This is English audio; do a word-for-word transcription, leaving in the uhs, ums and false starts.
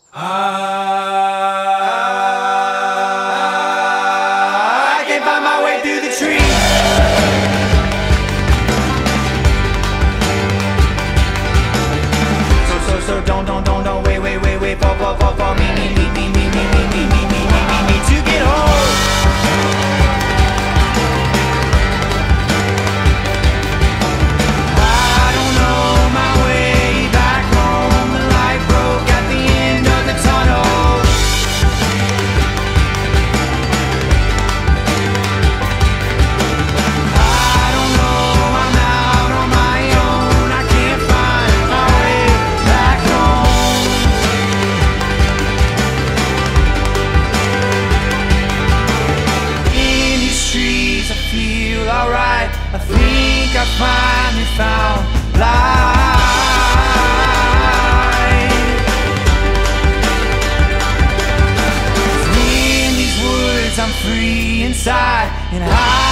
I can't find my way through the trees. So, so, so, don't, don't, don't, don't, wait, wait, wait, wait, fall, fall, fall, fall, me, me, me, me, me, me, me, me, me, me, me, me, me, to get home. I don't know my way back home. The light broke at the end of the tunnel. Alright, I think I finally found life. In these woods I'm free inside, and I